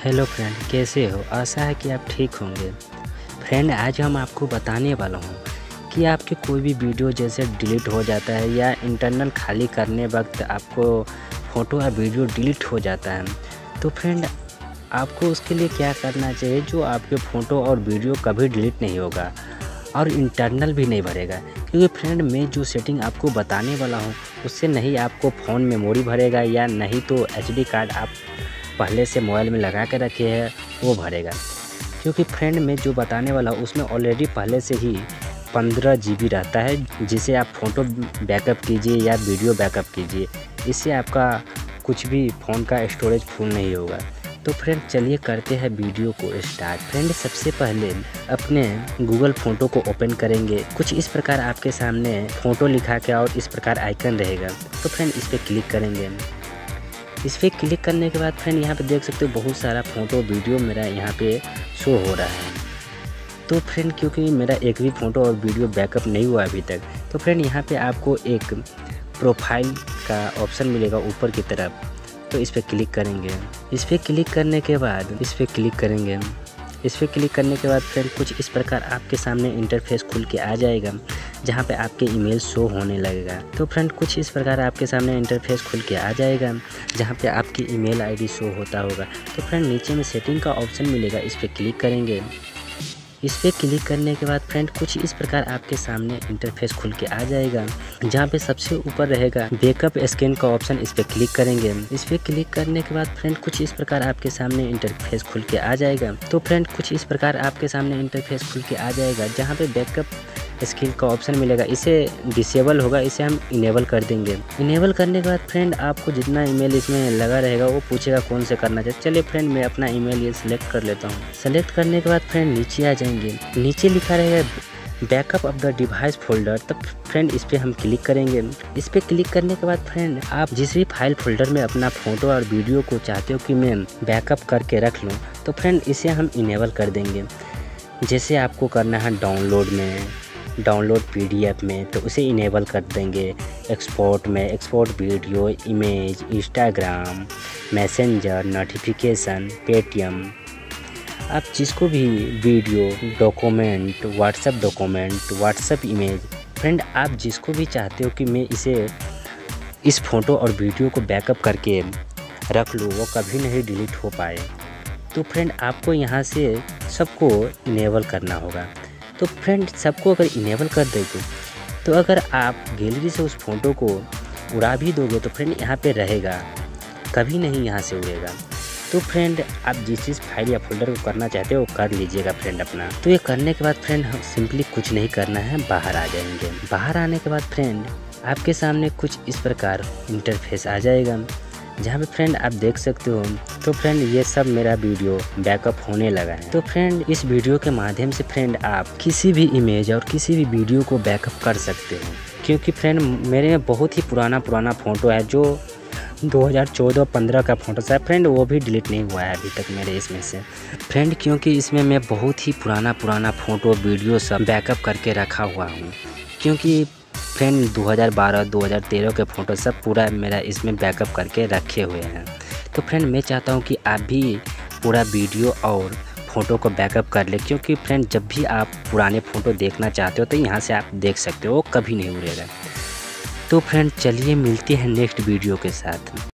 Hello friend, कैसे हो? आशा है कि आप ठीक होंगे। फ्रेंड, आज हम आपको बताने वाला हूँ कि आपके कोई भी वीडियो जैसे डिलीट हो जाता है या इंटरनल खाली करने वक्त आपको फ़ोटो या वीडियो डिलीट हो जाता है, तो फ्रेंड आपको उसके लिए क्या करना चाहिए जो आपके फ़ोटो और वीडियो कभी डिलीट नहीं होगा और इंटरनल भी नहीं भरेगा। क्योंकि फ्रेंड मैं जो सेटिंग आपको बताने वाला हूँ उससे नहीं आपको फ़ोन मेमोरी भरेगा या नहीं तो एचडी कार्ड आप पहले से मोबाइल में लगा के रखे हैं वो भरेगा। क्योंकि फ्रेंड मैं जो बताने वाला हूँ उसमें ऑलरेडी पहले से ही 15 GB रहता है, जिसे आप फ़ोटो बैकअप कीजिए या वीडियो बैकअप कीजिए, इससे आपका कुछ भी फ़ोन का स्टोरेज फुल नहीं होगा। तो फ्रेंड चलिए करते हैं वीडियो को स्टार्ट। फ्रेंड सबसे पहले अपने गूगल फ़ोटो को ओपन करेंगे। कुछ इस प्रकार आपके सामने फ़ोटो लिखा के और इस प्रकार आइकन रहेगा, तो फ्रेंड इस पर क्लिक करेंगे। इस पर क्लिक करने के बाद फ्रेंड यहाँ पे देख सकते हो बहुत सारा फ़ोटो वीडियो मेरा यहाँ पे शो हो रहा है। तो फ्रेंड क्योंकि मेरा एक भी फ़ोटो और वीडियो बैकअप नहीं हुआ अभी तक, तो फ्रेंड यहाँ पे आपको एक प्रोफाइल का ऑप्शन मिलेगा ऊपर की तरफ, तो इस पर क्लिक करेंगे। इस पर क्लिक करने के बाद इस पर क्लिक करेंगे। इस पर क्लिक करने के बाद फ्रेंड कुछ इस प्रकार आपके सामने इंटरफेस खुल के आ जाएगा, जहाँ पे आपके ईमेल शो होने लगेगा। तो फ्रेंड कुछ इस प्रकार आपके सामने इंटरफेस खुल के आ जाएगा, जहाँ पे आपकी ईमेल आईडी शो होता होगा। तो फ्रेंड नीचे में सेटिंग का ऑप्शन मिलेगा, इस पर क्लिक करेंगे। इस पर क्लिक करने के बाद फ्रेंड कुछ इस प्रकार आपके सामने इंटरफेस खुल के आ जाएगा, जहाँ पे सबसे ऊपर रहेगा बैकअप स्कैन का ऑप्शन, इस पर क्लिक करेंगे। इस पर क्लिक करने के बाद फ्रेंड कुछ इस प्रकार आपके सामने इंटरफेस खुल के आ जाएगा। तो फ्रेंड कुछ इस प्रकार आपके सामने इंटरफेस खुल के आ जाएगा, जहाँ पे बैकअप स्किल का ऑप्शन मिलेगा, इसे डिसेबल होगा, इसे हम इनेबल कर देंगे। इनेबल करने के बाद फ्रेंड आपको जितना ईमेल इसमें लगा रहेगा वो पूछेगा कौन से करना चाहिए। चलिए फ्रेंड मैं अपना ईमेल ये सिलेक्ट कर लेता हूँ। सेलेक्ट करने के बाद फ्रेंड नीचे आ जाएंगे, नीचे लिखा रहेगा backup of the device folder, तब फ्रेंड इस पर हम क्लिक करेंगे। इस पर क्लिक करने के बाद फ्रेंड आप जिस भी फाइल फोल्डर में अपना फ़ोटो और वीडियो को चाहते हो कि मैं बैकअप करके रख लूँ, तो फ्रेंड इसे हम इनेबल कर देंगे। जैसे आपको करना है डाउनलोड PDF में, तो उसे इनेबल कर देंगे। एक्सपोर्ट में export video, image, Instagram, Messenger, notification, Paytm, आप जिसको भी video, document, WhatsApp image, friend आप जिसको भी चाहते हो कि मैं इस फ़ोटो और वीडियो को बैकअप करके रख लूँ, वो कभी नहीं डिलीट हो पाए, तो फ्रेंड आपको यहाँ से सबको इनेबल करना होगा। तो फ्रेंड सबको अगर इनेबल कर देंगे, तो अगर आप गैलरी से उस फ़ोटो को उड़ा भी दोगे तो फ्रेंड यहाँ पे रहेगा, कभी नहीं यहाँ से उड़ेगा। तो फ्रेंड आप जिस फाइल या फोल्डर को करना चाहते हो वो कर लीजिएगा फ्रेंड अपना। तो ये करने के बाद फ्रेंड हम सिंपली कुछ नहीं करना है, बाहर आ जाएंगे। बाहर आने के बाद फ्रेंड आपके सामने कुछ इस प्रकार इंटरफेस आ जाएगा, जहाँ पे फ्रेंड आप देख सकते हो। तो फ्रेंड ये सब मेरा वीडियो बैकअप होने लगा है। तो फ्रेंड इस वीडियो के माध्यम से फ्रेंड आप किसी भी इमेज और किसी भी वीडियो को बैकअप कर सकते हो। क्योंकि फ्रेंड मेरे में बहुत ही पुराना फ़ोटो है, जो 2014-15 का फ़ोटो है फ्रेंड, वो भी डिलीट नहीं हुआ है अभी तक मेरे इसमें से फ्रेंड। क्योंकि इसमें मैं बहुत ही पुराना फ़ोटो वीडियो सब बैकअप करके रखा हुआ हूँ। क्योंकि फ्रेंड 2012-2013 के फ़ोटो सब पूरा मेरा इसमें बैकअप करके रखे हुए हैं। तो फ्रेंड मैं चाहता हूँ कि आप भी पूरा वीडियो और फ़ोटो को बैकअप कर ले, क्योंकि फ्रेंड जब भी आप पुराने फ़ोटो देखना चाहते हो तो यहाँ से आप देख सकते हो, वो कभी नहीं उड़ेगा। तो फ्रेंड चलिए मिलते हैं नेक्स्ट वीडियो के साथ।